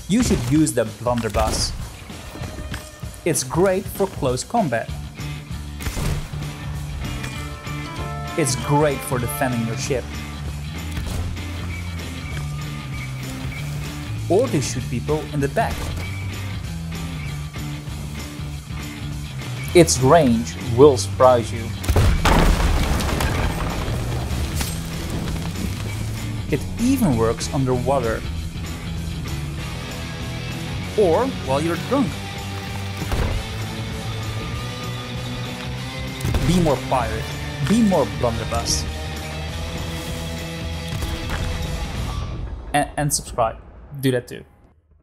You should use the Blunderbuss. It's great for close combat. It's great for defending your ship. Or to shoot people in the back. Its range will surprise you. It even works underwater. Or while you're drunk. Be more pirate. Be more blunderbuss. And subscribe. Do that too.